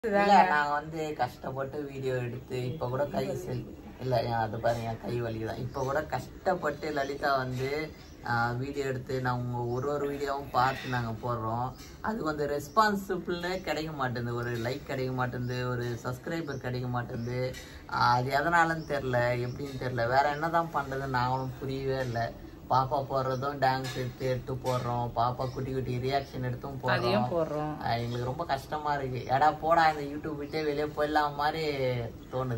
நாங்க வந்து கஷ்டப்பட்டு வீடியோ எடுத்து இப்ப கூட கை இல்ல அது பாருங்க கை வலிதான். இப்ப கூட கஷ்டப்பட்டு லலிதா வந்து வீடியோ எடுத்து நாங்க ஒரு வீடியோவும் பார்த்து நாங்க போடுறோம். அது வந்து ரெஸ்பான்சிபிள்னே கிடைக்க மாட்டேங்குது, ஒரு லைக் கிடைக்க மாட்டேங்குது, ஒரு சப்ஸ்கிரைபர் கிடைக்க மாட்டேங்குது. அது எதனாலன்னு தெரியல, எப்படின்னு தெரியல, வேற என்னதான் பண்றதுன்னு நாங்களும் புரியவே இல்லை. பாப்பா போடுறதும் டான்ஸ் எடுத்து போடுறோம், பாப்பா குட்டி குட்டி ரியாக்ஷன் எடுத்தும் போடுறோம். எங்களுக்கு ரொம்ப கஷ்டமா இருக்கு. எடா போடா இந்த யூடியூப் விட்டே வெளியே போயிடலாம் மாதிரி தோணுது.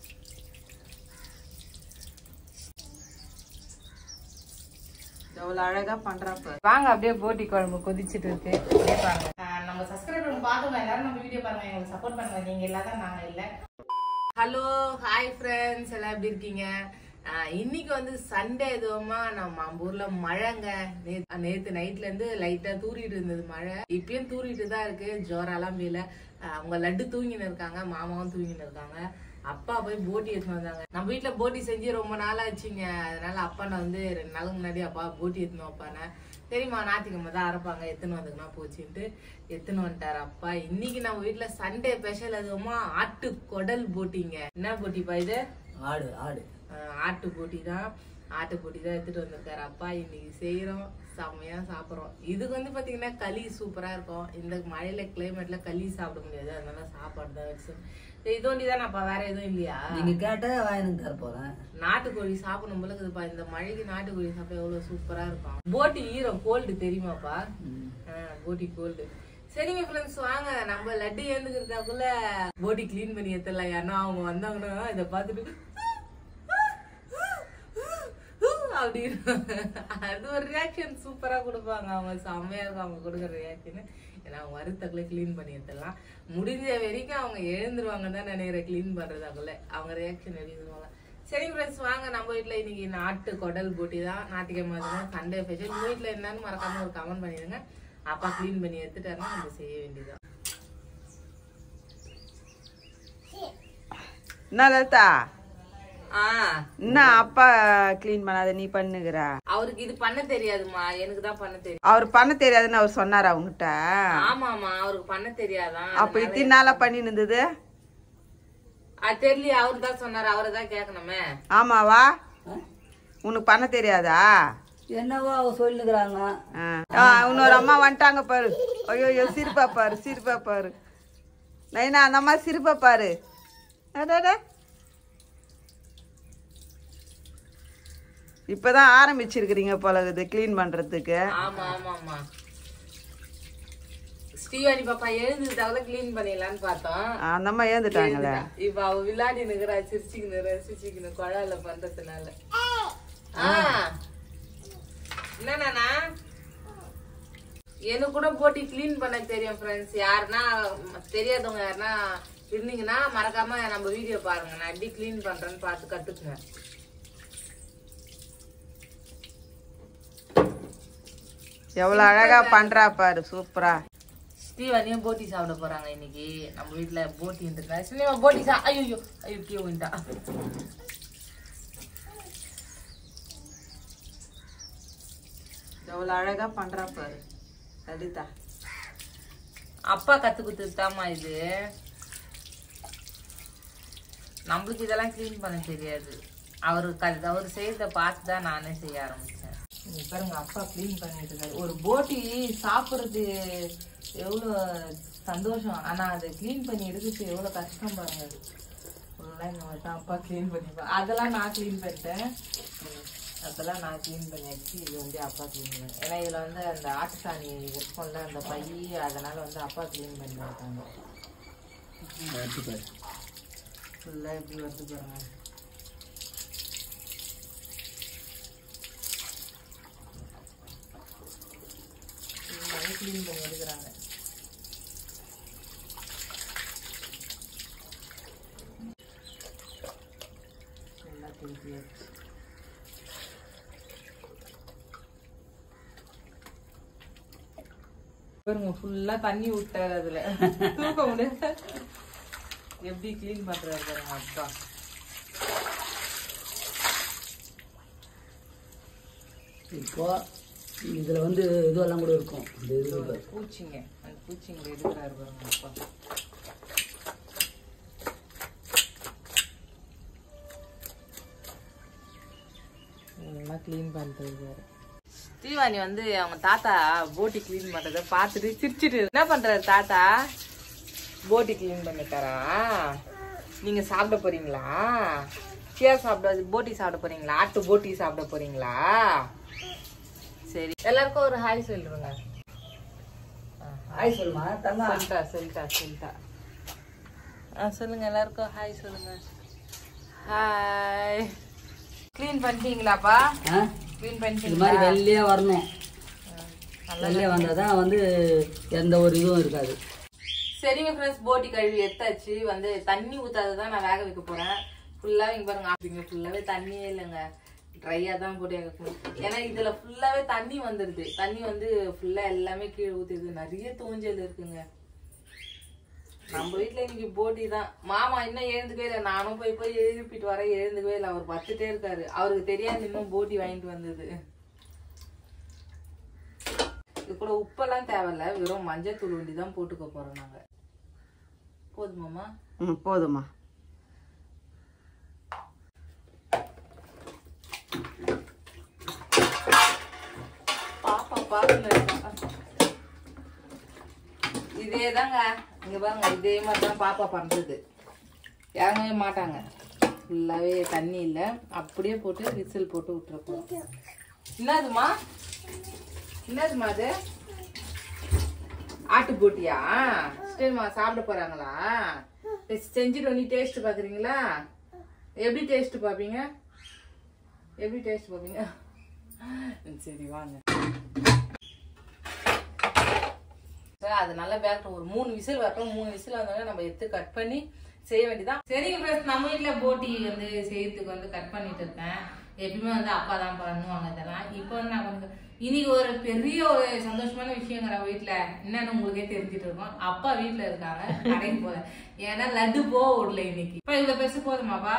எவ்வளவு அழகா பண்றாப்ப. வாங்க அப்படியே போட்டி குழம்பு கொதிச்சுட்டு இருக்கு. நம்ம சப்ஸ்கிரைபர் பாத்துங்க, எல்லாரும் நம்ம வீடியோ பாருங்க, எங்களுக்கு சப்போர்ட் பண்ணுங்க. நீங்க இல்லாத நாங்க இல்ல. ஹலோ ஹாய் ஃப்ரெண்ட்ஸ், எல்லாம் எப்படி இருக்கீங்க? இன்னைக்கு வந்து சண்டே எதுவுமா நம்ம ஊர்ல மழைங்க. நேத்து நைட்ல இருந்து லைட்டா தூரிட்டு இருந்தது மழை, இப்பயும் தூரிட்டு தான் இருக்கு. ஜோரெல்லாம் மேல அவங்க லட்டு தூங்கின்னு இருக்காங்க, மாமாவும் தூங்கின்னு இருக்காங்க. அப்பா போய் போட்டி எடுத்துன்னு வந்தாங்க. நம்ம வீட்டுல போட்டி செஞ்சு ரொம்ப நாள் ஆச்சுங்க. அதனால அப்பா நான் வந்து 2 நாளுக்கு முன்னாடி அப்பா போட்டி எடுத்துன்னு வைப்பானே. சரிம்மா ஞாயிற்றுக்கிழமை தான் அரைப்பாங்க, எத்துன்னு வந்துக்குன்னா போச்சுன்ட்டு எத்துன்னு வந்துட்டாரு அப்பா. இன்னைக்கு நம்ம வீட்டுல சண்டே ஸ்பெஷல் எதுவுமா ஆட்டு குடல் போட்டிங்க. என்ன போட்டிப்பா இது? ஆட்டு போட்டி தான். ஆட்டு போட்டி தான் எடுத்துட்டு வந்திருக்காரு அப்பா. இன்னைக்கு செய்யறோம், செம்மையா சாப்பிட்றோம். இதுக்கு வந்து பாத்தீங்கன்னா களி சூப்பரா இருக்கும். இந்த மழையில கிளைமேட்ல களி சாப்பிட முடியாது, அதனால சாப்பாடு தான் வச்சு இது ஒண்டிதான். அப்பா வேற எதுவும் இல்லையா? நீங்க கேட்ட வாங்கி தர போறேன். நாட்டுக்கோழி சாப்பிடணும் போல இருக்குதுப்பா. இந்த மழைக்கு நாட்டுக்கோழி சாப்பிட எவ்வளவு சூப்பரா இருக்கும். போட்டி ஈரம் கோல்டு தெரியுமாப்பா? போட்டி கோல்டு. சரிங்க ஃப்ரெண்ட்ஸ், வாங்க நம்ம லட்டு ஏந்துக்கிறதாக்குள்ள போட்டி கிளீன் பண்ணி எடுத்துடலாம். ஏன்னா அவங்க வந்தாங்கன்னா இதை பார்த்துட்டு அப்படின்னு அது ஒரு ரியாக்ஷன் சூப்பரா கொடுப்பாங்க. அவங்க செம்மையா இருக்கும் அவங்க கொடுக்குற ரியாக்ஷன். ஏன்னா அவங்க வருத்தக்குள்ள கிளீன் பண்ணி எடுத்துடலாம். முடிஞ்ச வரைக்கும் அவங்க எழுந்துருவாங்கன்னு தான் நினைக்கிறேன். கிளீன் பண்றதாக்குள்ள அவங்க ரியாக்ஷன் எழுதுவாங்க. சரி ஃப்ரெண்ட்ஸ், வாங்க நம்ம வீட்டுல இன்னைக்கு நாட்டு குடல் போட்டி தான். ஞாயிற்றுக்கிழமை சண்டே ஸ்பெஷல். உங்க வீட்டுல என்னன்னு மறக்காம ஒரு கமெண்ட் பண்ணிடுங்க. அப்பா கிளீன் பண்ணி எடுத்துட்டாருன்னா நம்ம செய்ய வேண்டியதான். என்ன லலிதா, என்ன அப்பா கிளீன் பண்ணாத நீ பண்ணுகிற? அவருக்கு இது பண்ண தெரியாதுமா, எனக்கு தான் பண்ண தெரியும். அவர் பண்ண தெரியாதுன்னு அவர் சொன்னாரா உங்ககிட்ட? ஆமாமா, அவருக்கு பண்ண தெரியாதான். அப்ப இத்தனை நாளா பண்ணி இருந்தது அது தெரியல, அவரு தான் சொன்னாரு, அவரை தான் கேட்கணுமே. ஆமாவா? உனக்கு பண்ண தெரியாதா? என்னவோ அவ சொல்லுகிறாங்க. இன்னொரு அம்மா வந்துட்டாங்க பாரு. ஐயோ சிரிப்பா பாரு, சிரிப்பா பாரு நைனா, அந்த அம்மா சிரிப்பா பாரு. இப்பதான் ஆரம்பிச்சிருக்கிறீங்க போல இது கிளீன் பண்றதுக்கு. ஆமா ஆமா ஆமா. ஸ்ரீவாணி பாப்பா எழுந்துட்டாங்களா கிளீன் பண்ணிடலான்னு பார்த்தோம். அந்த அம்மா ஏந்துட்டாங்களே. இப்ப அவ விளையாடி நிக்கிறா, சிரிச்சுக்கணும் குழாயில பண்றதுனால. என்னன்னா எனக்கு கூட போட்டி கிளீன் பண்ண தெரியும் ஃப்ரெண்ட்ஸ். யாருன்னா தெரியாதவங்க யாருன்னா இருந்தீங்கன்னா மறக்காம நம்ம வீடியோ பாருங்க, நான் எப்படி கிளீன் பண்றேன்னு பார்த்து கத்துக்குங்க. எவ்வளவு அழகா பண்றா பாரு, சூப்பரா. ஸ்ரீவாணியும் போட்டி சாப்பிட போறாங்க இன்னைக்கு. நம்ம வீட்டுல போட்டி இருந்துருக்கா. போட்டி ஐயோ ஐயோ விண்டா. எவ்வளவு அழகா பண்றா பாரு லலிதா. அப்பா கத்து கொடுத்துட்டாமா இது. நம்மளுக்கு இதெல்லாம் கிளீன் பண்ண தெரியாது. அவரு செய்யறத பார்த்து தான் நானே செய்ய ஆரம்பிச்சேன். பாருங்க அப்பா கிளீன் பண்ணிட்டு இருக்காரு. ஒரு போட்டி சாப்பிடுறது எவ்வளவு சந்தோஷம், ஆனா அதை கிளீன் பண்ணி எடுக்கிறது எவ்வளவு கஷ்டம் பாருங்க. அப்பா கிளீன் பண்ணிப்பா. அதெல்லாம் நான் கிளீன் பண்ணிட்டேன். அதெல்லாம் நான் கிளீன் பண்ணியாச்சு. இது வந்து அப்பா கிளீன் பண்ணேன். ஏன்னா இதுல வந்து அந்த ஆட்டுசாணி இருக்கும்ல அந்த பை, அதனால வந்து அப்பா கிளீன் பண்ணி இருக்காங்க. ஃபுல்லா எப்படி வந்து பாருங்க. கிளீன் பண்ணி எடுக்கிறாங்க. பாருங்க ஃபுல்லா தண்ணி விட்டாரு, அதுல தூக்க முடியாது. எப்படி கிளீன் பண்றாரு பாருங்க அப்பா. இப்போ இதுல வந்து இதெல்லாம் கூட இருக்கும், பூச்சிங்க, அந்த பூச்சிங்களை எடுக்கிறாரு பாருங்க அப்பா. கிளீன் பண்றது. ஸ்ரீவாணி வந்து அவங்க தாத்தா போட்டி கிளீன் பண்றத பார்த்துட்டு சிரிச்சிட்டு என்ன பண்றாரு தாத்தா? போட்டி கிளீன் பண்ணிட்டாரா? நீங்க சாப்பிட போறீங்களா? போட்டி சாப்பிட போறீங்களா? ஆட்டு போட்டி சாப்பிட போறீங்களா? சரி, எல்லாருக்கும் ஒரு ஹாய் சொல்லுங்க. ஹாய் சொல்லுமா தங்கா. சொல்லிட்டா சொல்லுங்க, எல்லாருக்கும் ஹாய் சொல்லுங்க. ஹாய். கிளீன் பண்ணிட்டீங்களாப்பா? கிளீன் இது பண்ணிட்டீங்களா? மாதிரி வெள்ளையா வரணும். வெள்ளையா வந்தாதான் வந்து எந்த ஒரு இதுவும் இருக்காது. சரிங்க ஃப்ரெண்ட்ஸ், போட்டி கழுவி எடுத்தாச்சு. வந்து தண்ணி ஊத்தாதான் நான் வேக வைக்க போறேன். ஃபுல்லாவே இங்க பாருங்க, அப்படிங்க ஃபுல்லாவே தண்ணியே இல்லைங்க, ட்ரையா தான் போட்டு வைக்கணும். ஏன்னா இதுல ஃபுல்லாவே தண்ணி வந்துருது. தண்ணி வந்து ஃபுல்லா எல்லாமே கீழே ஊத்துது. நிறைய தோஞ்சல் இருக்குங்க. நம்ம வீட்டுல இன்னைக்கு போட்டி தான். மாமா இன்னும் எழுந்துக்கவே இல்லை. நானும் போய் எழுப்பிட்டு வரேன், எழுந்துக்கவே இல்லை. அவர் பத்துட்டே இருக்காரு. அவருக்கு தெரியாது இன்னும் போட்டி வாங்கிட்டு வந்தது. இது கூட உப்பெல்லாம் தேவையில்ல, வெறும் மஞ்சள் தூள் ஒண்டி தான் போட்டுக்க போறோம் நாங்க. போதுமாமா? போதுமா. பாப்பா பாருங்க, இதேதாங்க. இங்க பாருங்க, இதே மாதிரிதான் பாப்பா பண்றது. இறங்கவே மாட்டாங்க. ஃபுல்லாவே தண்ணி இல்ல, அப்படியே போட்டு விசில் போட்டு விட்டுருப்போம். என்னதுமா அது? ஆட்டு போட்டியா? சரிம்மா, சாப்பிட போறாங்களா? செஞ்சுட்டு நீ டேஸ்ட் பாக்குறீங்களா? எப்படி டேஸ்ட் பாப்பீங்க? சரி வாங்க. அது நல்லா வேகட்டும். ஒரு 3 விசில் வரட்டும். 3 விசில் வந்தோடனே நம்ம எடுத்து கட் பண்ணி செய்ய வேண்டியதான். சரிங்க ஃப்ரெண்ட்ஸ், நம்ம வீட்டுல போட்டி வந்து செய்யறதுக்கு வந்து கட் பண்ணிட்டு இருக்கேன். எப்பயுமே வந்து அப்பா தான் பண்ணுவாங்க இதெல்லாம். இப்போ வந்து நான் வந்து இன்னைக்கு ஒரு பெரிய ஒரு சந்தோஷமான விஷயங்கிற வீட்டுல என்னன்னு உங்களுக்கே தெரிஞ்சுட்டு இருக்கோம். அப்பா வீட்டுல இருக்காங்க, கடைக்கு போல. ஏன்னா லட்டு போக விடல இன்னைக்கு. இப்ப இவ்வளவு பெருசு போதுமாப்பா?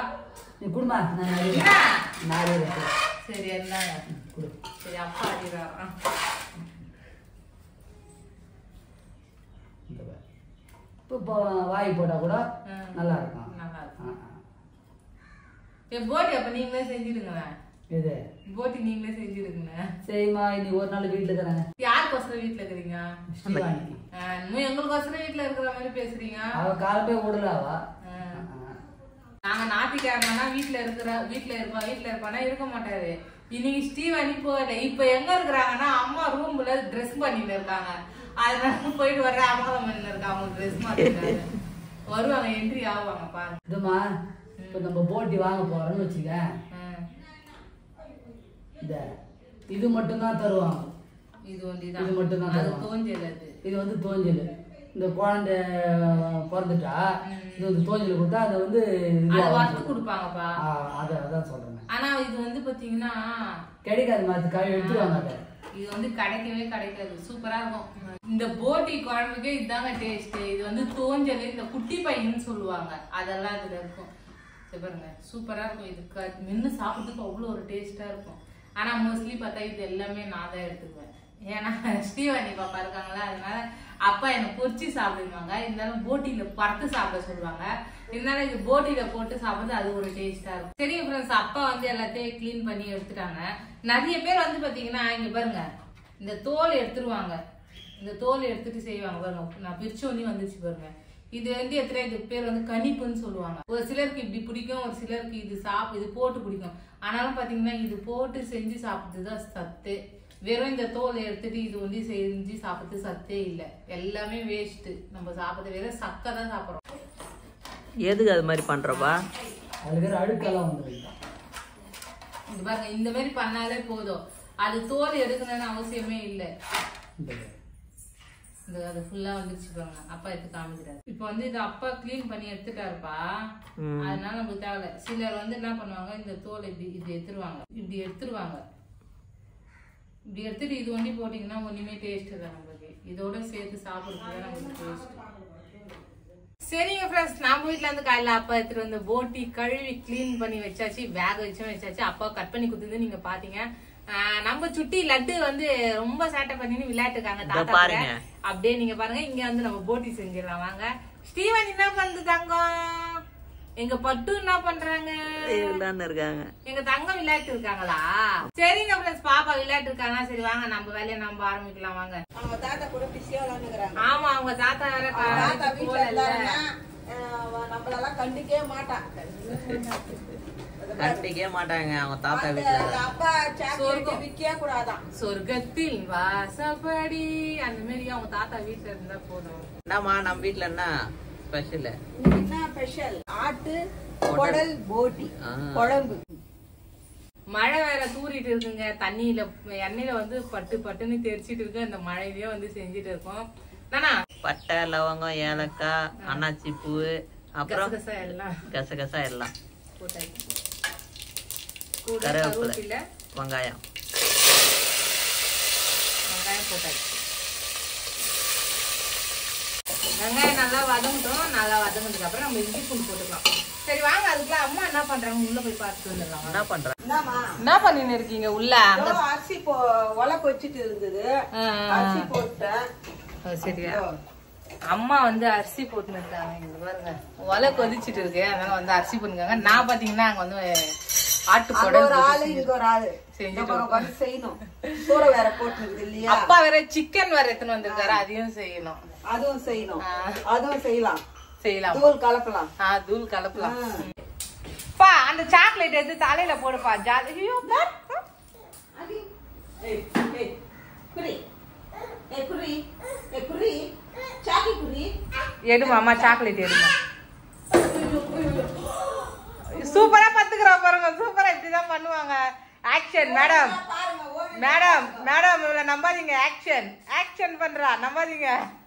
சரி, இருந்தாங்க. சரி, அப்பா அடிக்கிறாரா? இப்போ வாய் போட்டா கூட நல்லா இருக்கும். நல்லா இருக்கும். போட்டி அப்ப நீங்களே செஞ்சிடுங்க. இது போட்டி நீங்களே செஞ்சிடுங்க. சரிம்மா, இன்னைக்கு ஒரு நாள் வீட்டுல இருக்கிறாங்க. யாருக்கோசரம் வீட்டுல இருக்கிறீங்க? எங்களுக்கோசரம் வீட்டுல இருக்கிற மாதிரி பேசுறீங்க. அவ காலப்பே விடலாவா? நாங்க ஞாயிற்றுக்கிழமைனா வீட்டுல இருப்பானா இருக்க மாட்டாரு. இன்னைக்கு ஸ்டீவானி போகல. இப்ப எங்க இருக்கிறாங்கன்னா அம்மா ரூம்ல ட்ரெஸ் பண்ணிட்டு இருக்காங்க. அதனால போயிட்டு வர்ற அம்மாதான் பண்ணி இருக்காங்க. அவங்க ட்ரெஸ் மாத்திருக்காங்க. வருவாங்க, என்ட்ரி ஆவாங்க பாருங்க. இதுமா, இப்ப நம்ம போட்டி வாங்க போறோம்னு வச்சுக்க, இது மட்டும் தான் தருவாங்க. இது மட்டும் தான் தருவாங்க. தோஞ்சல். இது வந்து தோஞ்சல். இந்த குழந்தை பிறந்துட்டா இது வந்து தோஞ்சல் கொடுத்தா அதை வந்து வறுத்து கொடுப்பாங்கப்பா. அதான் சொல்றேன். ஆனா இது வந்து பாத்தீங்கன்னா கிடைக்காது, மாதிரி கழுவி எடுத்துருவாங்க. அதை இது வந்து கிடைக்காது. சூப்பரா இருக்கும். இந்த போட்டி குழம்புக்கே இதுதாங்க டேஸ்ட். இது வந்து தோஞ்சல், இந்த குட்டி பையன்னு சொல்லுவாங்க, அதெல்லாம் இதுல இருக்கும். பாருங்க, சூப்பரா இருக்கும். இது மென்னு சாப்பிட்றதுக்கு அவ்வளவு ஒரு டேஸ்டா இருக்கும். ஆனா மோஸ்ட்லி பார்த்தா இது எல்லாமே நான் தான் எடுத்துக்குவேன். ஏன்னா ஸ்ரீவாணி பாப்பா இருக்காங்களா, அதனால அப்பா என்ன பொரிச்சு சாப்பிடுவாங்க. இருந்தாலும் போட்டியில பறத்து சாப்பிட சொல்லுவாங்க. இருந்தாலும் இது போட்டியில போட்டு சாப்பிடுறது அது ஒரு டேஸ்டா இருக்கும். சரி ஃப்ரெண்ட்ஸ், அப்பா வந்து எல்லாத்தையும் கிளீன் பண்ணி எடுத்துட்டாங்க. நிறைய பேர் வந்து பாத்தீங்கன்னா இங்க பாருங்க, இந்த தோல் எடுத்துருவாங்க. இந்த தோல் எடுத்துட்டு செய்வாங்க பாருங்க. நான் பிரிச்சோன்னே வந்துச்சு பாருங்க. இது வந்து இது பேர் வந்து கணிப்புன்னு சொல்லுவாங்க. ஒரு சிலருக்கு இப்படி பிடிக்கும், ஒரு சிலருக்கு இது போட்டு பிடிக்கும். ஆனாலும் பாத்தீங்கன்னா இது போட்டு செஞ்சு சாப்பிடுறதுதான் சத்து. வெறும் இந்த தோல் எடுத்துட்டு இது வந்து செஞ்சு சாப்பிடுறது சத்தே இல்லை. எல்லாமே வேஸ்ட். நம்ம சாப்பிடுறது வெறும் சக்கை தான் சாப்பிடுறோம். எதுக்கு அது மாதிரி பண்றப்பா? அழுக்கெல்லாம் வந்து இது பாருங்க, இந்த மாதிரி பண்ணாலே போதும். அது தோல் எடுக்கணும்னு அவசியமே இல்லை. அது ஃபுல்லா வந்துருச்சு பாருங்க. அப்பா எடுத்து காமிக்கிறாரு. இப்ப வந்து இது அப்பா கிளீன் பண்ணி எடுத்துட்டாருப்பா, அதனால நமக்கு தேவை. சிலர் வந்து என்ன பண்ணுவாங்க, இந்த தோல் இப்படி எடுத்துருவாங்க. இப்படி எடுத்துட்டு இது ஒண்டி போட்டீங்கன்னா ஒண்ணுமே டேஸ்ட் இல்லை நம்மளுக்கு. இதோட சேர்த்து சாப்பிடுறது நமக்கு டேஸ்ட். சரிங்க ஃப்ரெண்ட்ஸ், நம்ம வீட்டுல இருந்து காலையில அப்பா எடுத்துட்டு வந்து போட்டி கழுவி கிளீன் பண்ணி வச்சாச்சு, வேக வச்சாச்சு. அப்பா கட் பண்ணி கொடுத்தது நீங்க பாத்தீங்க. நம்ம சுட்டி லட்டு வந்து ரொம்ப சேட்டை பண்ணி விளையாட்டுக்காங்க தாத்தா. அப்படியே நீங்க பாருங்க. இங்க வந்து நம்ம போட்டி செஞ்சிடலாம் வாங்க. ஸ்டீவன் என்ன பண்ணுது தங்கம்? எங்க பட்டு என்ன பண்றாங்க? இருக்காங்க. எங்க தங்கம் விளையாட்டு இருக்காங்களா? சரிங்க ஃப்ரெண்ட்ஸ், பாப்பா விளையாட்டு இருக்காங்க. சரி வாங்க நம்ம வேலையை நம்ம ஆரம்பிக்கலாம் வாங்க. அவங்க தாத்தா கூட பிஸியா விளையாடுறாங்க. ஆமா அவங்க தாத்தா வேற தாத்தா வீட்டுல இருந்தாருன்னா நம்மளெல்லாம் கண்டுக்கவே மாட்டான். கண்டிக்கவே மாட்டாங்க அவங்க தாத்தா வீட்டுல. அப்பா சாக்லேட் விக்கவே கூடாதான். சொர்க்கத்தில் வாசப்படி அந்த மாதிரி அவங்க தாத்தா வீட்டுல இருந்தா போதும். என்னம்மா நம்ம வீட்டுல என்ன ஸ்பெஷல்? என்ன ஸ்பெஷல்? ஆட்டு குடல் போட்டி குழம்பு. மழை வேற தூரிட்டு இருக்குங்க. தண்ணியில எண்ணெயில வந்து பட்டு பட்டுன்னு தெரிச்சிட்டு இருக்கு. அந்த மழையிலயே வந்து செஞ்சுட்டு இருக்கோம். பட்டை, லவங்கம், ஏலக்காய், அன்னாச்சி பூ, அப்புறம் கசகசா எல்லாம் போட்டாச்சு. கருவேப்பிலை, வெங்காயம் போட்டாச்சு. வெங்காயம் நல்லா வதங்கட்டும். நல்லா வதங்கினதுக்கு அப்புறம் நம்ம இஞ்சி பூண்டு போட்டுக்கலாம். சரி வாங்க, அதுக்குள்ள அம்மா என்ன பண்றாங்க உள்ள போய் பார்த்துட்டு வந்துடலாம். என்ன பண்றாங்க? என்ன பண்ணின்னு இருக்கீங்க உள்ள? அரிசி ஒலை கொச்சிட்டு இருந்தது, அரிசி போட்டேன். சரியா, அம்மா வந்து அரிசி போட்டுன்னு இருக்காங்க. இங்க பாருங்க, ஒலை கொதிச்சுட்டு இருக்கு. அதனால வந்து அரிசி போட்டுருக்காங்க. நான் பாத்தீங்கன்னா அங்க வந்து ஆட்டு குடல் ஒரு ஆளு இங்க ஒரு ஆளு செய்யணும். சூற வேற போட்டுருக்குது இல்லையா? அப்பா வேற சிக்கன் வேற எடுத்துன்னு வந்திருக்காரு, அதையும் செய்யணும். அதுவும் செய்யணும், அதுவும் செய்யலாம். தூள் கலப்பலாம். தூள் கலப்பலாம். பா அந்த சாக்லேட் எடுத்து தலையில போடுப்பா. ஜாலியோ எடுமா அம்மா, சாக்லேட் எடுமா. சூப்பரா பத்துக்கிறா பாருங்க. சூப்பரா இப்படிதான் பண்ணுவாங்க. ஆக்ஷன் மேடம், மேடம் மேடம் இவள நம்பாதீங்க. ஆக்ஷன் ஆக்ஷன் பண்றா, நம்பாதீங்க.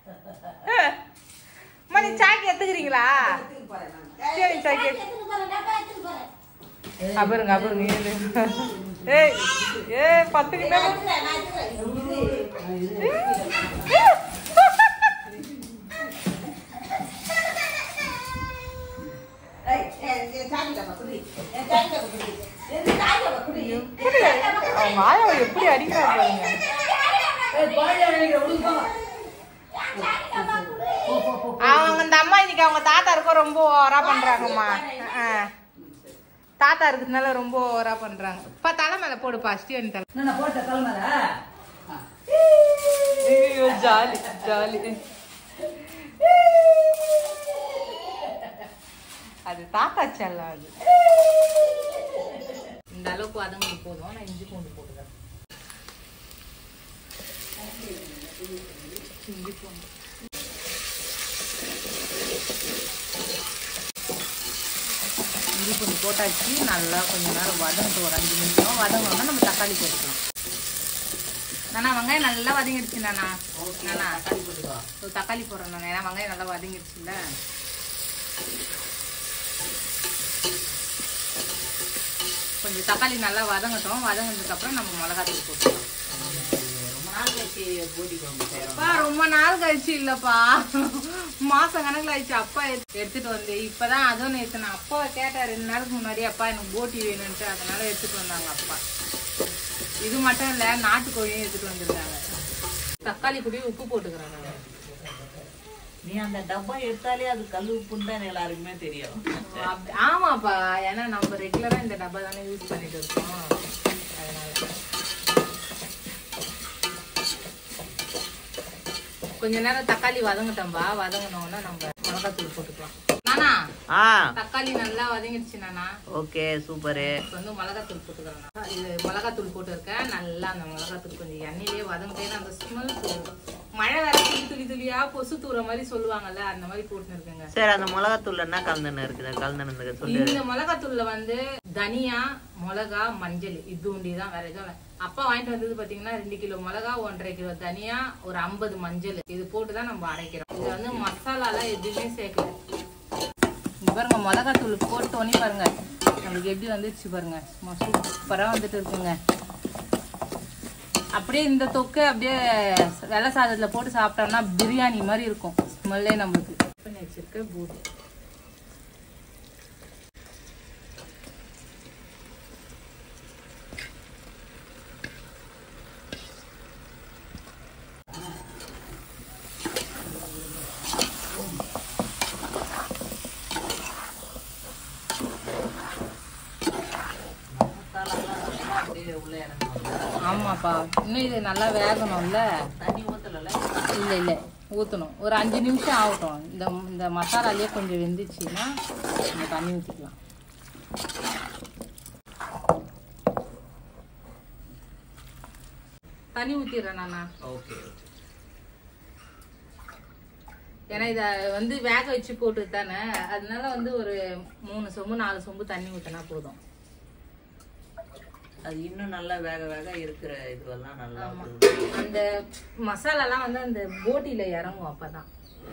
மணி சாக்கி எடுத்துக்கிறீங்களா? சரி சாக்கி அபருங்க அபருங்க. ஏய் ஏய் பத்துக்கிட்ட அவங்க ஆயாவை எப்படி அடிக்கிறா பாருங்க. அவங்க அந்த அம்மா இன்னைக்கு அவங்க தாத்தா இருக்க ரொம்ப ஓவரா பண்றாங்கம்மா. தாத்தா இருக்கிறதுனால ரொம்ப ஓவரா பண்றாங்க. இப்ப தலை மேல போடுப்பா. ஸ்டீவன் தலை போட்ட தலை மேல. ஐயோ ஜாலி ஜாலி. அது தாத்தா செல்லம். அது இந்த அளவுக்கு வதங்க போதும். நான் இஞ்சி பூண்டு போட்டுக்கிறேன். இஞ்சி பூண்டு இஞ்சி பூண்டு போட்டாச்சு. நல்லா கொஞ்ச நேரம் வதங்கட்டும். ஒரு 5 நிமிஷம் வதங்கணும்னா நம்ம தக்காளி போட்டுக்கலாம். நானா வெங்காயம் நல்லா வதங்கிடுச்சு. நானா தக்காளி போடுறேன். நான் ஏன்னா வெங்காயம் நல்லா வதங்கிடுச்சுல்ல. கொஞ்சம் தக்காளி நல்லா வதங்கட்டும். வதங்கினதுக்கு அப்புறம் நம்ம மிளகாத்தூள் போட்டுக்கலாம். ரொம்ப நாள் கழிச்சு இல்லப்பா, மாசம் கணக்குல ஆயிடுச்சு. அப்பா எடுத்துட்டு வந்து இப்பதான். அதுவும் நேற்று நான் அப்பாவை கேட்டேன் 2 நாளுக்கு முன்னாடி, அப்பா எனக்கு போட்டி வேணும்ட்டு. அதனால எடுத்துட்டு வந்தாங்க அப்பா. இது மட்டும் இல்ல, நாட்டுக்கோழியும் எடுத்துட்டு வந்துருக்காங்க. தக்காளி கூட உப்பு போட்டுக்கிறாங்க. நீ அந்த டப்பா எடுத்தாலே அது கல் உப்புன்னு தான் எல்லாருக்குமே தெரியும். ஆமாப்பா, ஏன்னா நம்ம ரெகுலரா இந்த டப்பா தானே யூஸ் பண்ணிட்டு இருக்கோம். அதனால கொஞ்ச நேரம் தக்காளி வதங்கட்டோம்பா. வதங்கினோம்னா நம்ம மிளகாத்தூள் போட்டுக்கலாம். நானா தக்காளி நல்லா வதங்கிடுச்சு. நானா ஓகே சூப்பரு. இப்போ வந்து மிளகாத்தூள் போட்டுக்கிறேன். இது மிளகாத்தூள் போட்டு இருக்கேன். நல்லா அந்த மிளகாத்தூள் கொஞ்சம் எண்ணெயிலேயே வதங்கிட்டேன்னு அந்த ஸ்மெல் போகும். மழை வேற துளி துளியா கொசு தூர மாதிரி சொல்லுவாங்கல்ல, அந்த மாதிரி போட்டுன்னு இருக்குங்க. சரி, அந்த மிளகாத்தூள்ல என்ன கலந்துன்னு இருக்குது? கலந்துன்னு சொல்லு. இந்த மிளகாத்தூள்ல வந்து தனியா, மிளகா, மஞ்சள் இது ஒண்டிதான், வேற எதுவும். அப்பா வாங்கிட்டு வந்தது பாத்தீங்கன்னா 2 கிலோ மிளகா, 1.5 கிலோ தனியா, ஒரு 50 மஞ்சள். இது போட்டுதான் நம்ம அரைக்கிறோம். இது வந்து மசாலாலாம் எதுவுமே சேர்க்கல. இங்க பாருங்க, மிளகாத்தூள் போட்டோன்னே பாருங்க நம்மளுக்கு எப்படி வந்துச்சு பாருங்க. சூப்பரா வந்துட்டு இருக்குங்க. அப்படியே இந்த தொக்கு அப்படியே வெள்ளை சாதத்துல போட்டு சாப்பிட்டோம்னா பிரியாணி மாதிரி இருக்கும். ஸ்மெல்லே நம்மளுக்கு. பண்ணி வச்சிருக்க பூரி உள்ள இறங்கணும். ஆமாப்பா, இன்னும் இது நல்லா வேகணும்ல. தண்ணி ஊத்தல? இல்லை இல்லை, ஊற்றணும். ஒரு 5 நிமிஷம் ஆகட்டும். இந்த மசாலாலேயே கொஞ்சம் வெந்துச்சுன்னா நம்ம தண்ணி ஊற்றிக்கலாம். தண்ணி ஊற்றிடுறேன் நானா. ஓகே. ஏன்னா இதை வந்து வேக வச்சு போட்டு தானே, அதனால வந்து ஒரு 3 சொம்பு 4 சொம்பு தண்ணி ஊற்றினா போதும். அது இன்னும் நல்லா வேக வேக இருக்கிற இதுவெல்லாம் நல்லா அந்த மசாலாலாம் வந்து அந்த போட்டியில இறங்கும். அப்பதான்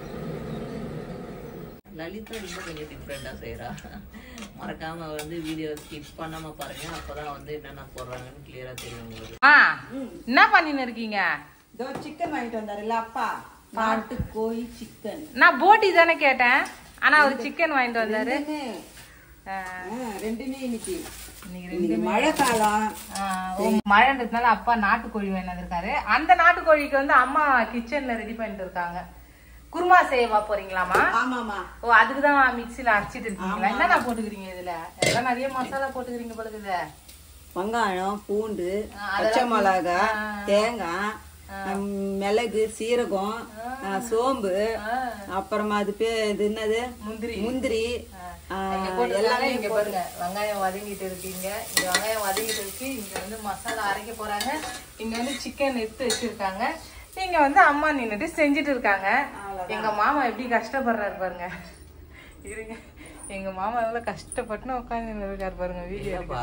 லலிதா ரொம்ப கொஞ்சம் டிஃப்ரெண்டா செய்யறா. மறக்காம வந்து வீடியோ ஸ்கிப் பண்ணாம பாருங்க, அப்பதான் வந்து என்னென்ன போடுறாங்கன்னு கிளியரா தெரியும் உங்களுக்கு. என்ன பண்ணின்னு இருக்கீங்க? இதோ சிக்கன் வாங்கிட்டு வந்தாருல்ல அப்பா, நாட்டு கோழி சிக்கன். நான் போட்டி தானே கேட்டேன், ஆனா அவர் சிக்கன் வாங்கிட்டு வந்தாரு. ரெண்டுமே இன்னைக்கு மழை காலம், மழைன்றதுனால அப்பா நாட்டுக்கோழி வாங்கிட்டு வந்திருக்காரு. அந்த நாட்டுக்கோழிக்கு வந்து அம்மா கிச்சன்ல ரெடி பண்ணிட்டு இருக்காங்க. குருமா செய்யவா போறீங்களாமா? ஆமாமா. ஓ, அதுக்குதான் மிக்சில அரைச்சிட்டு இருக்கீங்களா? என்னடா போட்டுக்கிறீங்க இதுல? எல்லாம் நிறைய மசாலா போட்டுக்கிறீங்க போலுக்குது. வெங்காயம், பூண்டு, பச்சை மிளகா, தேங்காய், மிளகு, சீரகம், சோம்பு, அப்புறமா அது இது என்னது, முந்திரி எல்லாமே இங்க பாருங்க. வெங்காயம் வதங்கிட்டு இருக்கீங்க, இங்க வெங்காயம் வதங்கிட்டு இருக்கு. இங்க வந்து மசாலா அரைக்க போறாங்க. இங்க வந்து சிக்கன் எடுத்து வச்சிருக்காங்க. இங்க வந்து அம்மா நின்னுட்டு செஞ்சுட்டு இருக்காங்க. எங்க மாமா எப்படி கஷ்டப்படுறாரு பாருங்க. இருங்க, எங்க மாமா எவ்வளவு கஷ்டப்பட்டு உட்காந்து இருக்காரு பாருங்க. வீடியோ இப்போ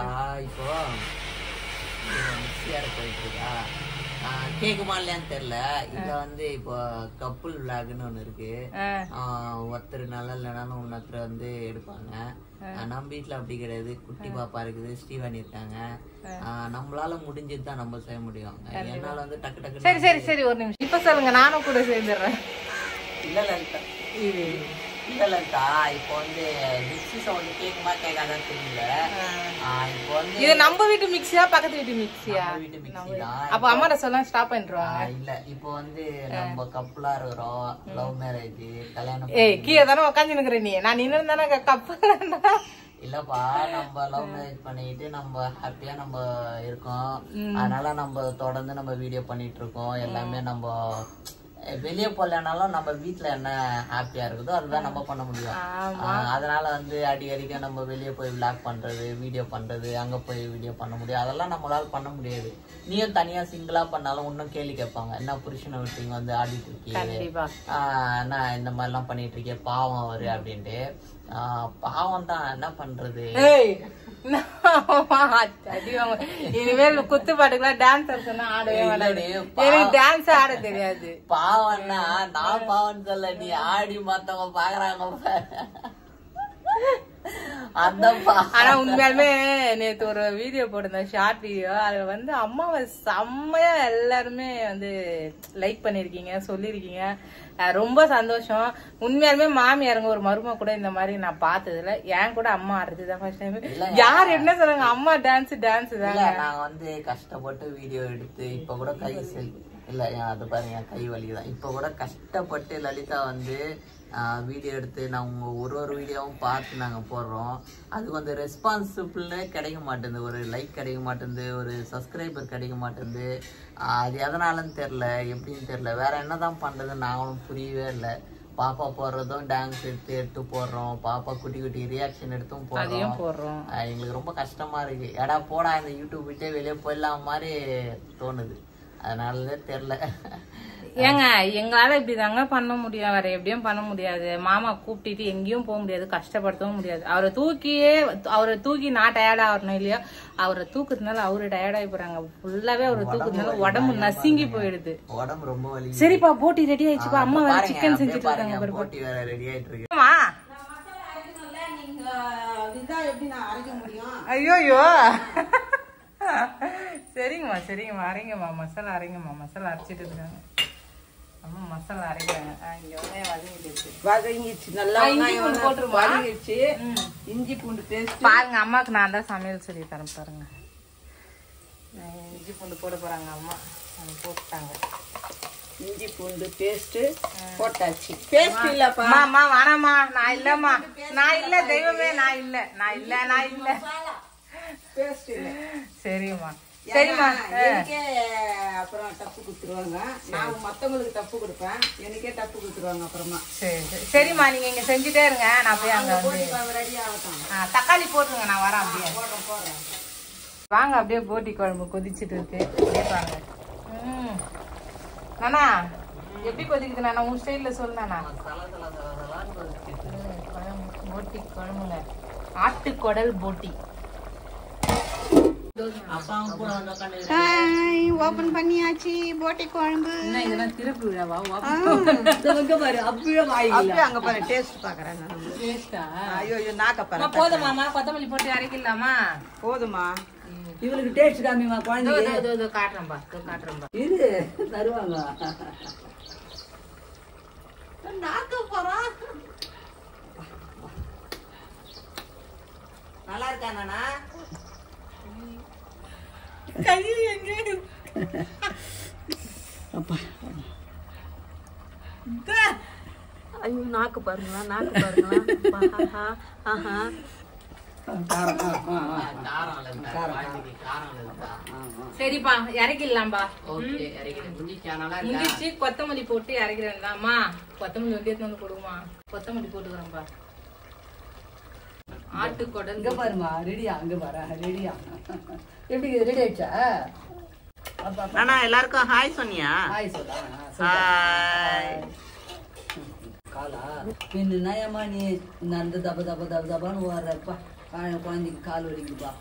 மிக்சியா போயிட்டு இருக்கா, கேக்குமா இல்லையான்னு தெரியல. இதுல வந்து இப்போ கப்புள் விளாக்னு ஒண்ணு இருக்கு. ஒருத்தர் நல்லா இல்லைனாலும் இன்னொருத்தர் வந்து எடுப்பாங்க. நம்ம வீட்டுல அப்படி கிடையாது. குட்டி பாப்பா இருக்குது, ஸ்ரீவாணி இருக்காங்க. நம்மளால முடிஞ்சதுதான் நம்ம செய்ய முடியும். என்னால வந்து டக்கு டக்கு. சரி சரி சரி, ஒரு நிமிஷம் இப்ப சொல்லுங்க, நானும் கூட சேர்ந்துடுறேன். இல்ல இல்லக்கா, இப்போ வந்து மிக்சி சவுண்ட் கேக்குமா கேட்காதான் தெரியல. இப்போ வந்து இது நம்ம வீட்டு மிக்சியா பக்கத்து வீட்டு மிக்சியா? வீட்டு மிக்சி தான். அப்ப அம்மாட்ட சொல்ல ஸ்டாப் பண்ணிடுவாங்க. இல்ல இப்போ வந்து நம்ம கப்புலா இருக்கிறோம், லவ் மேரேஜ், கல்யாணம். கீழே தானே உட்காந்து நிக்கிற நீ, நான் நின்று தானே கப்பல். இல்லப்பா, நம்ம லவ் மேரேஜ் பண்ணிட்டு நம்ம ஹாப்பியா நம்ம இருக்கோம். அதனால நம்ம தொடர்ந்து நம்ம வீடியோ பண்ணிட்டு இருக்கோம். எல்லாமே நம்ம வெளியே போலனாலும் நம்ம வீட்டுல என்ன ஹாப்பியா இருக்குதோ அதுதான் நம்ம பண்ண முடியும். அதனால வந்து அடிக்கடிக்க நம்ம வெளியே போய் விளாக் பண்றது, வீடியோ பண்றது, அங்க போய் வீடியோ பண்ண முடியும். அதெல்லாம் நம்மளால பண்ண முடியாது. நீயும் தனியா சிங்கிளா பண்ணாலும் இன்னும் கேள்வி கேட்பாங்க, என்ன புருஷனை விட்டீங்க வந்து ஆடிட்டு இருக்கீங்க, என்ன இந்த மாதிரி எல்லாம் பண்ணிட்டு இருக்கீங்க, பாவம் அவரு அப்படின்ட்டு. பாவம் தான், என்ன பண்றது. இனிமேல் குத்து பாட்டுக்கெல்லாம் டான்ஸ் சொன்னா ஆடவே மாட்டாது. எனக்கு டான்ஸ் ஆட தெரியாது. பாவம்னா நான் பாவம் சொல்ல, நீ ஆடி மத்தவங்க பாக்குறாங்க. ஆனா உண்மையாலுமே நேத்து ஒரு வீடியோ போட்டிருந்தேன், ஷார்ட் வீடியோ. அதுல வந்து அம்மாவை செம்மையா எல்லாருமே வந்து லைக் பண்ணிருக்கீங்க, சொல்லிருக்கீங்க. ரொம்ப சந்தோஷம். உண்மையாலுமே மாமியாருங்க ஒரு மருமக கூட இந்த மாதிரி நான் பார்த்ததுல, ஏன் கூட அம்மா ஆடுறதுதான் ஃபர்ஸ்ட் டைம். யார் என்ன சொன்னாங்க, அம்மா டான்ஸ் தான். நான் வந்து கஷ்டப்பட்டு வீடியோ எடுத்து இப்ப கூட கை இல்ல அது பாருங்க, கை வலிதான். இப்ப கூட கஷ்டப்பட்டு லலிதா வந்து வீடியோ எடுத்து நாங்கள் ஒரு வீடியோவும் பார்த்து நாங்கள் போடுறோம். அதுக்கு வந்து ரெஸ்பான்சிபிள்னே கிடைக்க மாட்டேங்குது, ஒரு லைக் கிடைக்க மாட்டேங்குது, ஒரு சப்ஸ்கிரைபர் கிடைக்க மாட்டேங்குது. அது எதனாலன்னு தெரில, எப்படின்னு தெரில, வேற என்னதான் பண்ணுறதுன்னு நாங்களும் புரியவே இல்லை. பாப்பா போடுறதும் டான்ஸ் எடுத்து போடுறோம், பாப்பா குட்டி குட்டி ரியாக்ஷன் எடுத்தும் போடுறோம். எங்களுக்கு ரொம்ப கஷ்டமா இருக்கு. எடா போடா இந்த யூடியூப் விட்டே வெளியே போயிடலாம் மாதிரி தோணுது. அதனாலதான் தெரியல. ஏங்க எங்களால இப்படிதாங்க பண்ண முடியும், வேற எப்படியும் பண்ண முடியாது. மாமா கூப்பிட்டு எங்கேயும் போக முடியாது, கஷ்டப்படுத்தவும் முடியாது. அவரை தூக்கி நான் டயர்டா ஆகணும் இல்லையா, அவரை தூக்குறதுனால அவரு டயர்டாகி போறாங்க. ஃபுல்லாவே அவரை தூக்குறதுனால உடம்பு நசுங்கி போயிடுது. உடம்பு ரொம்ப வலி. சரிப்பா, போட்டி ரெடி ஆயிடுச்சுப்பா. அம்மா வேற சிக்கன் செஞ்சுட்டு இருக்காங்க. போட்டி வேற ரெடி ஆயிட்டு இருக்கு. ஐயோ சரிங்கம்மா அரைங்கம்மா, மசாலா அரைங்கம்மா. மசாலா அரைச்சிட்டு இருக்காங்க அம்மா, மசாலா அரைக்கிறாங்க. வதங்கிடுச்சு நல்லா, வதங்கிடுச்சு. இஞ்சி பூண்டு பேஸ்ட் பாருங்க, அம்மாக்கு நான் தான் சமையல் சொல்லி தரேன் பாருங்க. இஞ்சி பூண்டு போட போறாங்க அம்மா, போட்டாங்க. இஞ்சி பூண்டு பேஸ்ட் போட்டாச்சு. பேஸ்ட் இல்லப்பா அம்மா, வேணாமா, நான் இல்லம்மா, நான் இல்ல தெய்வமே, நான் இல்ல பேஸ்ட் இல்ல. சரிம்மா, சரிம்மா. எனக்கே அப்புறம் டப்பு கொடுத்துருவாங்க. நான் மத்தவங்களுக்கு டப்பு கொடுப்பேன், எனக்கே டப்பு கொடுத்துருவாங்க அப்புறமா. சரி சரிம்மா, நீங்க இங்க செஞ்சுட்டே இருங்க, நான் போய் அங்க வந்து ரெடி ஆகட்டும். தக்காளி போட்டுருங்க, நான் வரேன் அப்படியே. போடுறேன். வாங்க, அப்படியே போட்டி குழம்பு கொதிச்சுட்டு இருக்கு, அப்படியே பாருங்க. நானா எப்படி கொதிக்குது நானா? உன் ஸ்டைல்ல சொல்லுண்ணா. போட்டி குழம்புங்க, ஆட்டுக்குடல் போட்டி. ஓபன் பண்ணியாச்சு போட்டி குழம்பு. என்ன இதெல்லாம் திறப்பு விழாவா? அப்படியே அங்க பாரு, டேஸ்ட் பாக்குறேன். ஐயோ நாக்க பாரு. போதுமாமா? கொத்தமல்லி போட்டு அரைக்கலாமா? போதுமா? இவளுக்கு டேஸ்ட் காமிமா குழந்தைக்கு. காட்டுறேன்பா, காட்டுறேன்பா. இது தருவாங்க. நல்லா இருக்கா நானா? கையில் எங்க? அப்பா ஐயோ நாக்கு பாருங்களா, நாக்கு பாருங்களா. சரிப்பா, இறக்கிடலாம்பா. முடிச்சு கொத்தமல்லி போட்டு இறக்கிறேன்லாமா? கொத்தமல்லி வந்து வந்து கொடுமா, கொத்தமல்லி போட்டுக்கிறேன்பா. ஆட்டுக்குடல் இங்க பாருமா, ரெடியா? அங்க பாரு, ரெடியா? எப்படி ரெடி ஆயிடுச்சா? நானா எல்லாருக்கும் ஹாய் சொன்னியா? ஹாய் சொல்லா. ஹாய். காலா பின்ன நயமா நீ நடந்து தப தப தப தபான்னு வர்றப்பா, குழந்தைக்கு கால் வலிக்குதுப்பா.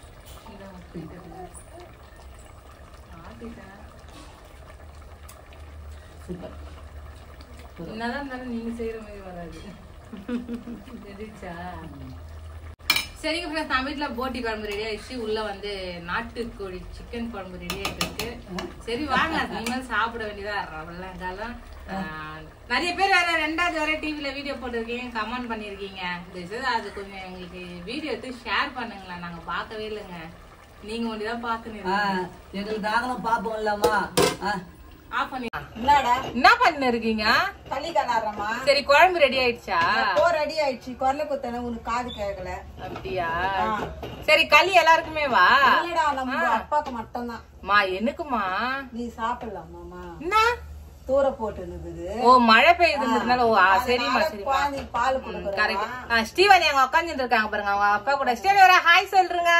சூப்பர். என்னதான் இருந்தாலும் நீங்க செய்யற மாதிரி வராது. தெரிச்சா? சரிங்க ஃப்ரெண்ட்ஸ், நம்ம வீட்டுல போட்டி குழம்பு ரெடி ஆயிடுச்சு. உள்ள வந்து நாட்டுக்கோழி சிக்கன் குழம்பு ரெடி ஆயிட்டு இருக்கு. சரி வாங்க, நீங்களும் சாப்பிட வேண்டியதா இருந்தாலும். நிறைய பேர் வேற 2வது வரை டிவில வீடியோ போட்டிருக்கீங்க, கமெண்ட் பண்ணிருக்கீங்க. அது கொஞ்சம் எங்களுக்கு வீடியோ எடுத்து ஷேர் பண்ணுங்களேன், நாங்க பார்க்கவே இல்லைங்க. நீங்க ஒண்டிதான் பாத்துனீங்க. எங்களுக்கு நாங்களும் பாப்போம் இல்லாமா? ஆஃப் பண்ணி என்னடா என்ன பண்ண இருக்கீங்க? களி கலாரமா? சரி, குழம்பு ரெடி ஆயிடுச்சா? ரெடி ஆயிடுச்சு. குரல குத்தன உனக்கு காது கேட்கல. அப்படியா? சரி, களி எல்லாருக்குமே வா? இல்லடா, நம்ம அப்பாக்கு மட்டும் தான். மா எனக்குமா? நீ சாப்பிடலாமாமா? என்ன தூர போட்டு இருக்குது. ஓ, மழை பெய்யுதுன்றதுனால. ஓ சரிமா சரிமா, பால் கொடுக்குறேன். கரெக்ட். ஸ்டீவன் அங்க உட்காந்துட்டு இருக்காங்க பாருங்க, அவங்க அப்பா கூட. ஸ்டீவன் வர ஹாய் சொல்றீங்க.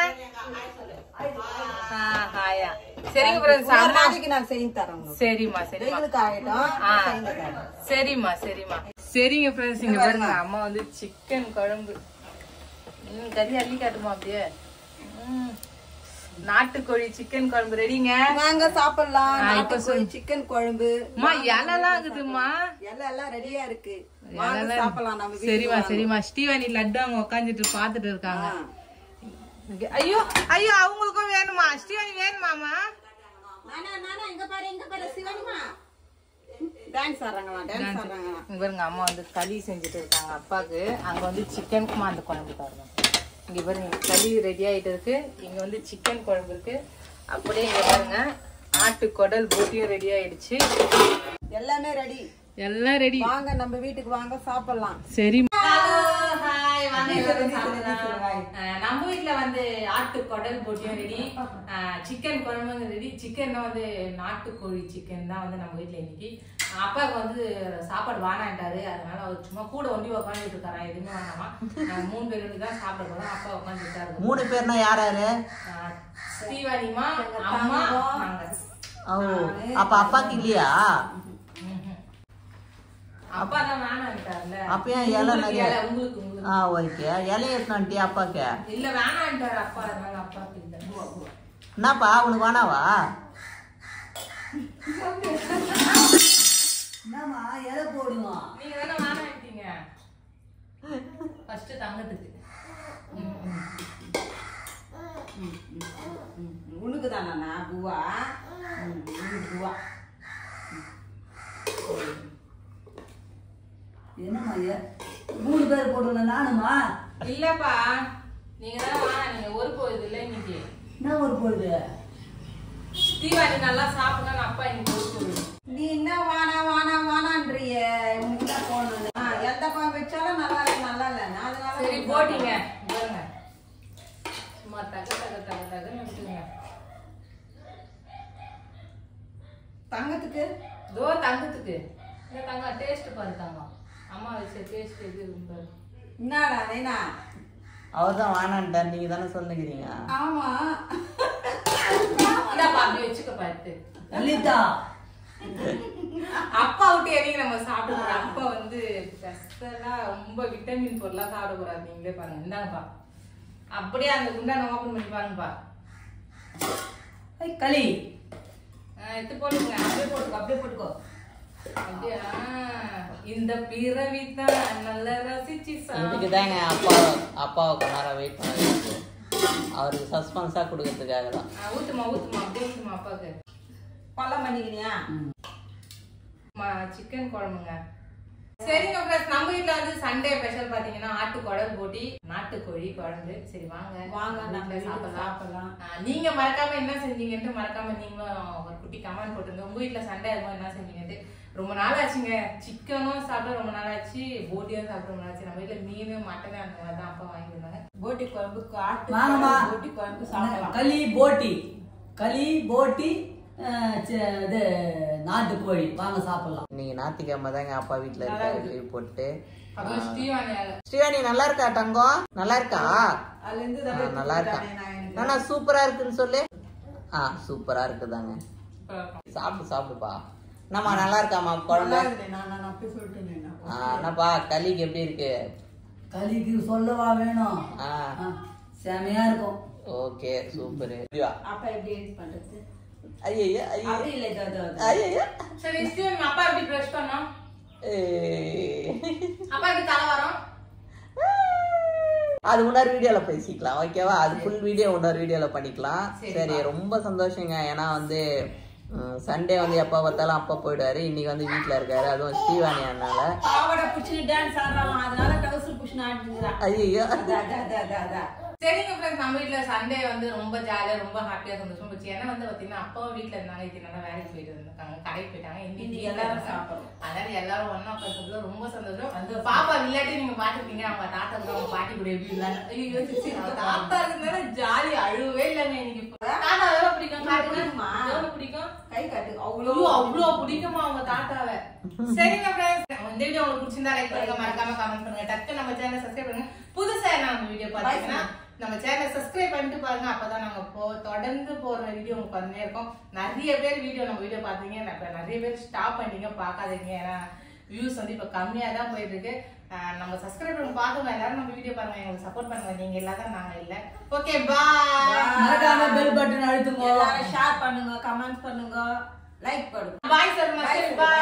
ஹாயா. சரிங்க ஃப்ரெண்ட்ஸ், நாளைக்கு நான் செஞ்சு தரேன். சரிமா சரிமா, சரிமா சரிமா. சரிங்க ஃப்ரெண்ட்ஸ், இங்க பாருங்க, அம்மா வந்து சிக்கன் குழம்பு. கறி அள்ளி காட்டுமா அப்படியே. நாட்டுக்கோழி சிக்கன் குழம்பு ரெடிங்க. வாங்க சாப்பிடலாம். நாட்டுக்கோழி சிக்கன் குழம்பு. அம்மா இலெல்லாம் இருக்குதுமா? எல்லாம் ரெடியா இருக்கு. வாங்க சாப்பிடலாம். நம்ம சரிமா சரிமா. ஸ்டீவானி லட்டு அவங்க உட்காந்துட்டு பாத்துட்டு இருக்காங்க. ஐயோ ஐயோ, அவங்களுக்கும் வேணுமா? ஸ்டீவானி வேணுமாமா? இங்க பாரு சிவனிமா. டான்ஸ் ஆடுறாங்களா? டான்ஸ் ஆடுறாங்களா? இங்க பாருங்க, அம்மா வந்து களி செஞ்சுட்டு இருக்காங்க அப்பாக்கு. அங்க வந்து சிக்கனுக்குமா அந்த குழம்பு பாருங்க. இங்க பாருங்க, களி ரெடி ஆயிட்டு இருக்கு. இங்க வந்து சிக்கன் குழம்பு இருக்கு. அப்படியே இங்க பாருங்க, ஆட்டுக்குடல் போட்டியும் ரெடி ஆயிடுச்சு. எல்லாமே ரெடி, எல்லாம் ரெடி. வாங்க நம்ம வீட்டுக்கு வாங்க சாப்பிடலாம். சரி. நம்ம வீட்டுல வந்து ஆட்டுக்குடல் போட்டியும் ரெடி, சிக்கன் குழம்பு ரெடி. சிக்கன் வந்து நாட்டுக்கோழி சிக்கன் தான் வந்து நம்ம வீட்டுல இன்னைக்கு. அப்பாவுக்கு வந்து சாப்பாடு வானாண்டாரு, அதனால அவர் சும்மா கூட ஒண்டி உட்காந்துட்டு இருக்காரா, எதுவுமே வேணாமா. 3 பேருக்கு தான் சாப்பிட போறோம். அப்பா உட்காந்துட்டாரு. 3 பேர்னா யார் யாரு? ஸ்ரீவாணிமா, அம்மா, நாங்க. அப்ப அப்பாக்கு இல்லையா? அப்பா தான் வேணான்ட்டார்ல. அப்ப ஏன் இலை நிறைய? உங்களுக்கு ஓகே. இலை எத்தனான்ட்டி அப்பாக்கு? இல்ல வேணான்ட்டாரு அப்பா, அதனால அப்பாக்கு இல்ல. என்னப்பா உனக்கு வேணாவா? என்னம்மா எதை போடுவோம்? நீங்க தானே வேணான்ட்டீங்க ஃபர்ஸ்ட் தங்கத்துக்கு. உனக்கு தானா பூவா? பூவா என்னம்மா 3 பேர் போடுவேன் நானுமா? இல்லப்பா, நீங்க தானே வேணா. நீங்க ஒரு போகுது இல்ல இன்னைக்கு. என்ன ஒரு பொழுது? தீபாவளி நல்லா சாப்பிடணும். அப்பா இன்னைக்கு ஒரு போகுது. நீ என்ன வானான்றிய? உனக்கு தான் போடணும். எந்த பழம் வச்சாலும் நல்லா இல்லை, நல்லா இல்லை. அதனால சரி போட்டீங்க பாருங்க, சும்மா தக தக தக தகன்னு வச்சுக்கோங்க. தங்கத்துக்கு தங்கத்துக்கு இந்த தங்கம் டேஸ்ட் பாரு தங்கம். அம்மா வச்ச டேஸ்ட் எது பாரு. என்னடா நைனா? அவர் தான் வானான்ட்டார், நீங்க தானே சொல்லுகிறீங்க. ஆமா. இதாப்பா அப்படி வச்சுக்க பார்த்து. லலிதா அப்பா விட்டு எதையும் நம்ம சாப்பிட போறோம். அப்பா வந்து ஸ்பெஷலா ரொம்ப விட்டமின் பொருளா சாப்பிட போறாரு. நீங்களே பாருங்க. இந்தாங்கப்பா. அப்படியே அந்த குண்டான ஓபன் பண்ணி பாருங்கப்பா. களி எடுத்து போட்டுங்க. அப்படியே போட்டுக்கோ. அப்படியா? இந்த பிறவி தான் நல்ல ரசிச்சு இதுக்கு தாங்க அப்பாவை கொஞ்ச நேரம் வெயிட் பண்ண, அவருக்கு சஸ்பென்ஸா கொடுக்கறதுக்காக தான். ஊத்துமா அப்படியே ஊத்துமா அப்பாவுக்கு. பழம் பண்ணிக்கிறியா? சிக்கன் குழம்புங்க. சரிங்க ஃப்ரெண்ட்ஸ், நம்ம வீட்டுல வந்து சண்டே ஸ்பெஷல் பாத்தீங்கன்னா ஆட்டுக்குடல் போட்டி நாட்டுக்கோழி குழம்பு. சரி வாங்க நம்ம சாப்பிடலாம். நீங்க மறக்காம என்ன செஞ்சீங்கன்ட்டு மறக்காம நீங்களும் ஒரு குட்டி கமெண்ட் போட்டுருங்க. உங்க வீட்டுல சண்டே இருக்கும் என்ன செஞ்சீங்கன்ட்டு. ரொம்ப நாள் ஆச்சுங்க. சிக்கனும் சாப்பிட ரொம்ப நாள் ஆச்சு, போட்டியும் சாப்பிட ரொம்ப நாள் ஆச்சு. நம்ம வீட்டுல மீன் மட்டன் அந்த மாதிரி தான் அப்பா வாங்கி இருந்தாங்க. போட்டி குழம்பு போட்டி குழம்பு சாப்பிடலாம். களி போட்டி இது நாட்டுக்கோழி வாங்க சாப்பிடலாம். நீங்க ஞாயிற்றுக்கிழமை தாங்க அப்பா வீட்டுல இருக்காரு, லீவ் போட்டு. அப்புறம் ஸ்ரீவாணி நல்லா இருக்கா தங்கம்? நல்லா இருக்கா? நல்லா இருக்கா? நானா சூப்பரா இருக்குன்னு சொல்லு. சூப்பரா இருக்குதாங்க. சாப்பிடுப்பா. என்னம்மா நல்லா இருக்காமா குழம்பு? என்னப்பா களிக்கு எப்படி இருக்கு? களிக்கு சொல்லவா வேணும், செமையா இருக்கும். Okay super. அப்பா எப்படி எடிட் பண்றது? ஐயா அப்படி இல்ல ஐயா. சரி ஸ்டீவன், அப்பா எப்படி பிரஷ் பண்ணோம்? அப்பா எப்படி தலை வரோம்? அது இன்னொரு வீடியோல பேசிக்கலாம், ஓகேவா? அது ஃபுல் வீடியோ இன்னொரு வீடியோல பண்ணிக்கலாம். சரி, ரொம்ப சந்தோஷங்க. ஏன்னா வந்து சண்டே வந்து எப்ப பார்த்தாலும் அப்பா போயிடுவாரு. இன்னைக்கு வந்து வீட்டுல இருக்காரு, அதுவும் ஸ்ரீவாணி அண்ணால. பாவாடை புடிச்சு டான்ஸ் ஆடுறான், அதனால டவுசர் புடிச்சு ஆடுறான். ஐயோ. சரிங்க ஃப்ரெண்ட்ஸ், நம்ம வீட்டுல சண்டே வந்து ரொம்ப ஜாலியா ரொம்ப ஹாப்பியா சந்தோஷமா போச்சு. ஏன்னா வந்து பாத்தீங்கன்னா அப்பாவும் வீட்டுல இருந்தாங்க, இது நல்லா வேலைக்கு போயிட்டு இருந்திருக்காங்க, கடைக்கு போயிட்டாங்க. இன்னைக்கு எல்லாரும் சாப்பிடுறோம். அதனால எல்லாரும் ஒன்னா உட்காந்து ரொம்ப சந்தோஷம். அந்த பாப்பா விளையாட்டி நீங்க பாத்துருப்பீங்க, அவங்க தாத்தா கூட அவங்க பாட்டி கூட எப்படி இல்ல தாத்தா இருந்தால ஜாலி அழுவே இல்லைங்க. இன்னைக்கு தாத்தா எவ்வளவு பிடிக்கும் காட்டுமா? எவ்வளவு பிடிக்கும்? கை காட்டு. அவ்வளவு பிடிக்குமா அவங்க தாத்தாவை? சரிங்க ஃப்ரெண்ட்ஸ், இந்த வீடியோ உங்களுக்கு பிடிச்சிருந்தா லைக் பண்ணுங்க, மறக்காம கமெண்ட் பண்ணுங்க, டக்கு நம்ம சேனலை சப்ஸ்கிரைப் பண்ணுங்க. புதுசா நம்ம வீடியோ பாத்தீங்கன்னா நம்ம சேனலை சப்ஸ்கிரைப் பண்ணிட்டு பாருங்க. அப்பதான் நாங்க தொடர்ந்து போற வீடியோ உங்களுக்கு வந்துட்டே இருக்கும். நிறைய பேர் நம்ம வீடியோ பாத்தீங்க, நிறைய பேர் ஸ்டாப் பண்ணிட்டீங்க, பாக்காதீங்க. ஏன்னா வியூஸ் வந்து இப்ப கம்மியா தான் போயிட்டு இருக்கு. நம்ம சப்ஸ்கிரைப் பண்ணி பாத்துங்க, எல்லாரும் நம்ம வீடியோ பாருங்க, எங்களுக்கு சப்போர்ட் பண்ணுங்க. நீங்க இல்லாதான் நாங்க இல்ல. Okay bye. மறக்காம பெல் பட்டன் அழுத்துங்க, எல்லாரும் ஷேர் பண்ணுங்க, கமெண்ட் பண்ணுங்க, லைக் பண்ணுங்க. பாய் சொல்லுங்க. பாய்.